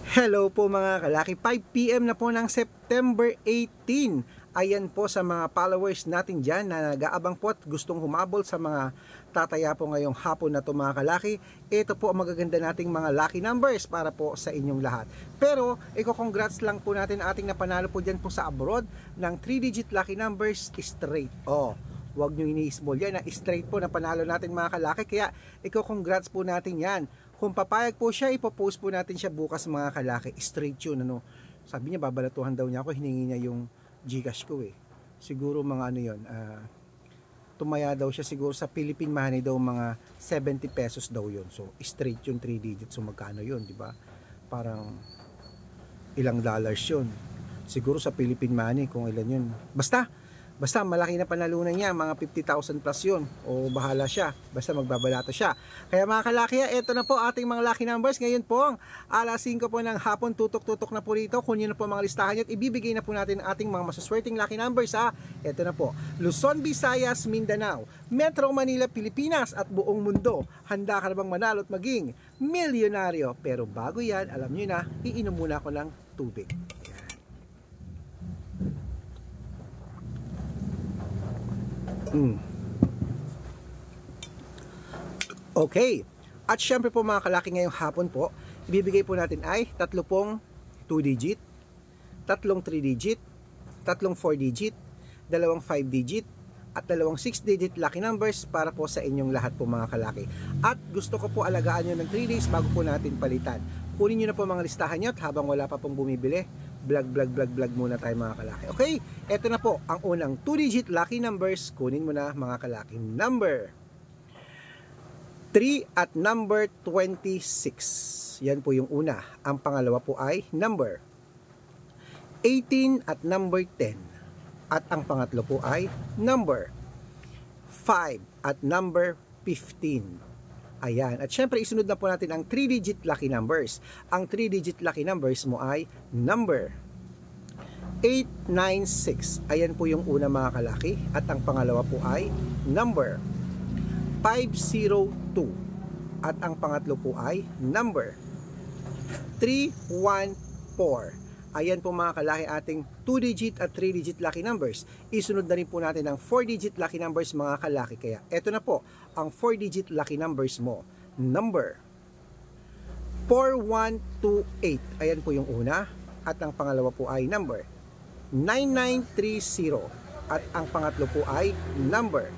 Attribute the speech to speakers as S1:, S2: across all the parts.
S1: Hello po mga kalaki, 5 PM na po ng September 18. Ayan po sa mga followers natin dyan na nag-aabang po at gustong humabol sa mga tataya po ngayong hapon na to mga kalaki. Ito po ang magaganda nating mga lucky numbers para po sa inyong lahat. Pero, congrats lang po natin ating napanalo po dyan po sa abroad ng 3-digit lucky numbers straight. Huwag nyo ini-small yan, straight po na panalo natin mga kalaki. Kaya, congrats po natin yan. Kung papayag po siya, ipopost po natin siya bukas mga kalaki. Straight yun, ano. Sabi niya, babalatuhan daw niya ako, hiningi niya yung Gcash ko eh. Siguro mga ano yun, tumaya daw siya siguro sa Philippine money daw mga 70 pesos daw yun. So, straight yun, 3 digits. So, magkano yun, di ba? Parang ilang dollars yun. Siguro sa Philippine money, kung ilan yun. Basta malaki na panalunan niya, mga 50,000 plus yun, o bahala siya, basta magbabalato siya. Kaya mga kalaki, ito na po ating mga lucky numbers. Ngayon po, alas 5 po ng hapon, tutok-tutok na po rito. Kunin na po mga listahan nyo at ibibigay na po natin ating mga masuswerteng lucky numbers ha. Ito na po, Luzon, Visayas, Mindanao, Metro Manila, Pilipinas at buong mundo. Handa ka na bang manalo at maging milyonaryo? Pero bago yan, alam nyo na, iinom muna ako ng tubig. Okay. At syempre po mga kalaki, ngayong hapon po, ibibigay po natin ay 3 pong 2-digit, 3 3-digit, 3 4-digit, 2 5-digit, at 2 6-digit lucky numbers para po sa inyong lahat po mga kalaki. At gusto ko po alagaan nyo ng 3 days bago po natin palitan. Kunin nyo na po mga listahan nyo at habang wala pa pong bumibili, vlog muna tayo mga kalaki. Okay, eto na po ang unang 2-digit lucky numbers. Kunin mo na mga kalaki. Number 3 at number 26. Yan po yung una. Ang pangalawa po ay number 18 at number 10. At ang pangatlo po ay number 5 at number 15. Ayan. At syempre, isunod na po natin ang 3-digit lucky numbers. Ang 3-digit lucky numbers mo ay number 896. Ayan po yung una mga kalaki. At ang pangalawa po ay number 502. At ang pangatlo po ay number 314. Ayan po mga kalaki ating 2-digit at 3-digit lucky numbers. Isunod na rin po natin ang 4-digit lucky numbers mga kalaki. Kaya eto na po ang 4-digit lucky numbers mo. Number 4128. Ayan po yung una. At ang pangalawa po ay number 9930. At ang pangatlo po ay number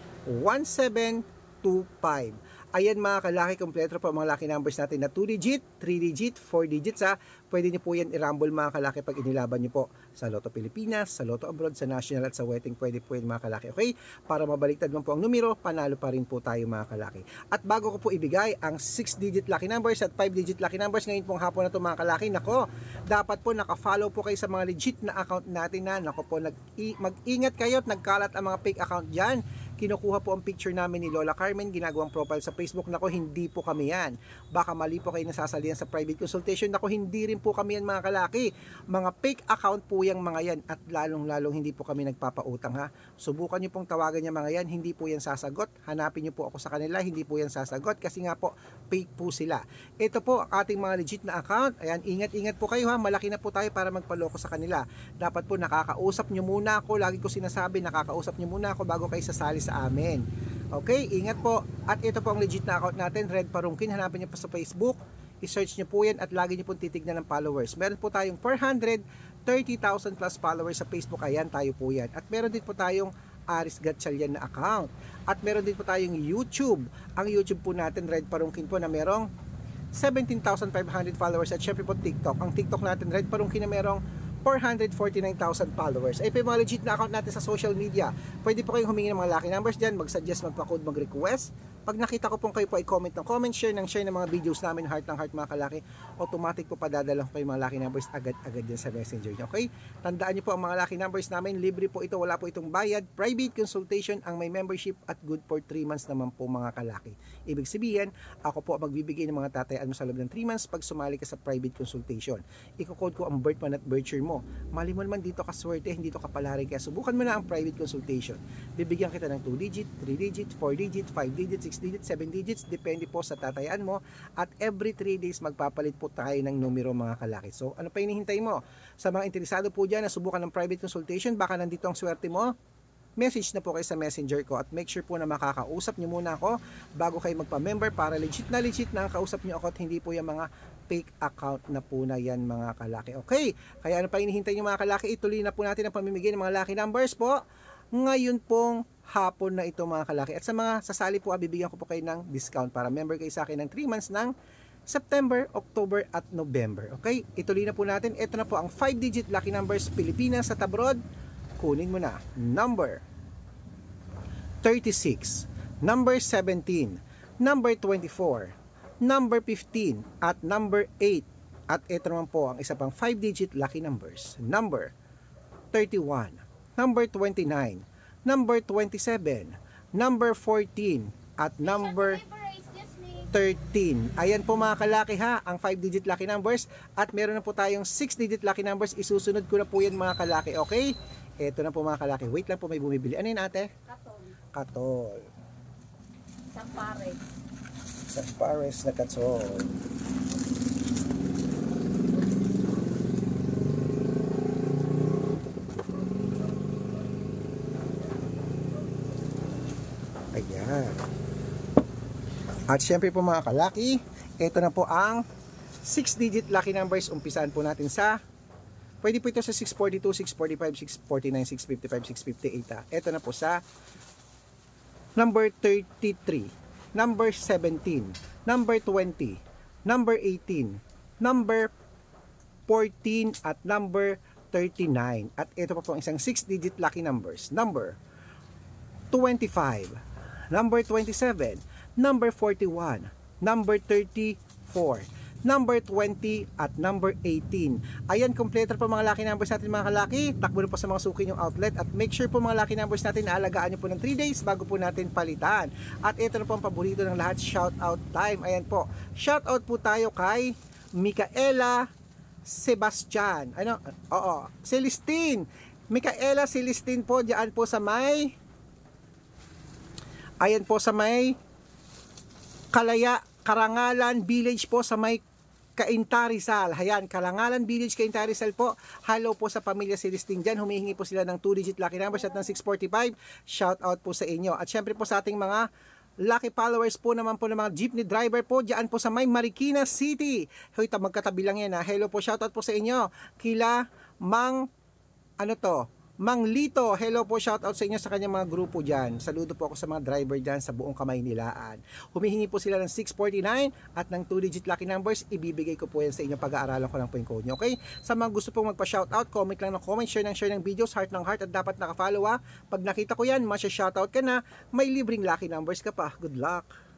S1: 1725. Ayan mga kalaki, kompleto po mga lucky numbers natin na 2-digit, 3-digit, 4-digits ha. Pwede nyo po yan i-rumble mga kalaki pag inilaban nyo po sa Lotto Pilipinas, sa Lotto Abroad, sa National at sa Wedding. Pwede po yan mga kalaki. Okay? Para mabaliktad man po ang numero, panalo pa rin po tayo mga kalaki. At bago ko po ibigay ang 6-digit lucky numbers at 5-digit lucky numbers ngayon pong hapon na ito mga kalaki, nako, dapat po naka-follow po kayo sa mga legit na account natin na. Nako po, mag-ingat kayo at nagkalat ang mga fake account dyan. Kinukuha po ang picture namin ni Lola Carmen, ginagawang profile sa Facebook. Nako, hindi po kami yan. Baka mali po kayo nasasalihan sa private consultation. Nako, hindi rin po kami yan mga kalaki. Mga fake account po yung mga yan. At lalong hindi po kami nagpapautang ha. Subukan nyo pong tawagan yung mga yan. Hindi po yan sasagot. Hanapin nyo po ako sa kanila. Hindi po yan sasagot. Kasi nga po, fake po sila. Ito po ang ating mga legit na account. Ayan, ingat po kayo ha. Malaki na po tayo para magpaloko sa kanila. Dapat po nakakausap nyo muna ako. Lagi ko sinasabi, nakakausap nyo muna ako bago kayo sasali sa amin. Okay, ingat po. At ito po ang legit na account natin, Red Parungkin. Hanapin niyo po sa Facebook, i-search niyo po yan at lagi niyo po titignan ng followers. Meron po tayong 430,000 plus followers sa Facebook. Ayan, tayo po yan. At meron din po tayong Aris Gatchalian na account. At meron din po tayong YouTube. Ang YouTube po natin, Red Parungkin po, na merong 17,500 followers. At syempre po TikTok. Ang TikTok natin, Red Parungkin, na merong 449,000 followers. Ay po yung mga legit na account natin sa social media. Pwede po kayong humingi ng mga lucky numbers dyan, mag-suggest, magpa-code, mag-request. Pag nakita ko pong kayo po ay comment ng comment, share ng mga videos namin, heart ng heart mga kalaki, automatic po padadala ko yung mga lucky numbers agad-agad din sa messenger nyo. Okay? Tandaan nyo po ang mga lucky numbers namin, libre po ito, wala po itong bayad, private consultation ang may membership at good for 3 months naman po mga kalaki. Ibig sabihin, ako po magbibigay ng mga tatayaan mo sa loob ng 3 months pag sumali ka sa private consultation. Iko-code ko ang birth month at birth year mo. Mali mo naman dito ka swerte, hindi to kapalarin, kaya subukan mo na ang private consultation. Bibigyan kita ng 2-digit, 3-digit, 4-digit, 5-digit, 6 digits, 7 digits, depende po sa tatayaan mo. At every 3 days magpapalit po tayo ng numero mga kalaki. So ano pa hinihintay mo? Sa mga interesado po dyan na subukan ng private consultation, baka nandito ang swerte mo, message na po kayo sa messenger ko at make sure po na makakausap nyo muna ako bago kayo magpa-member para legit na ang kausap nyo ako at hindi po yung mga fake account na po na yan mga kalaki. Okay, kaya ano pa hinihintay nyo mga kalaki, ituloy na po natin ang pamimigay ng mga lucky numbers po ngayon pong hapon na ito mga kalaki. At sa mga sasali po, bibigyan ko po kayo ng discount para member kayo sa akin ng 3 months ng September, October at November. Okay, ituloy na po natin. Ito na po ang 5-digit lucky numbers Pilipinas at abroad. Kunin mo na. Number 36, number 17, number 24, number 15 at number 8. At ito naman po ang isa pang 5-digit lucky numbers. Number 31, number 29, number 27, number 14, at number 13. Ayan po mga kalaki ha, ang 5-digit lucky numbers. At meron na po tayong 6-digit lucky numbers. Isusunod ko na po yan mga kalaki, okay? Ito na po mga kalaki. Wait lang po, may bumibili. Ano yun ate?
S2: Katol.
S1: Katol.
S2: Sampares.
S1: Sampares na katol. Ayan. At syempre po mga kalaki, ito na po ang 6-digit lucky numbers. Umpisaan po natin sa, pwede po ito sa 642, 645, 649, 655, 658. Ito na po sa number 33, number 17, number 20, number 18, number 14 at number 39. At ito pa po ang isang 6-digit lucky numbers. Number 25, number 27, number 41, number 34, number 20 at number 18. Ayan, kompleto po mga lucky numbers natin mga kalaki. Takbo na po sa mga suki yung outlet at make sure po mga lucky numbers natin na alagaan nyo po ng 3 days bago po natin palitan. At ito na po ang paborito ng lahat, shout out time. Ayan po, shout out po tayo kay Micaela Sebastian. Ano? Oo, Celestine. Micaela Celestine po, diyan po sa may, ayan po sa may Karangalan Village po sa may Cainta Rizal. Ayan, Karangalan Village, Cainta Rizal po. Hello po sa pamilya Celestine dyan. Humihingi po sila ng 2-digit lucky numbers at ng 645. Shout out po sa inyo. At syempre po sa ating mga lucky followers po naman po ng mga jeepney driver po dyan po sa may Marikina City. Hoy, magkatabi lang yan ha. Hello po, shout out po sa inyo. Kila Mang, ano to? Mang Lito, hello po, shout out sa inyo sa kanyang mga grupo dyan. Saludo po ako sa mga driver dyan sa buong Kamaynilaan. Humihingi po sila ng 649 at ng 2-digit lucky numbers. Ibibigay ko po yan sa inyo, pag-aaralan ko lang po yung code nyo. Okay? Sa mga gusto pong magpa-shout out, comment lang ng comment, share ng videos, heart ng heart at dapat nakafollow ha. Pag nakita ko yan, masya-shout out ka na, may libreng lucky numbers ka pa. Good luck!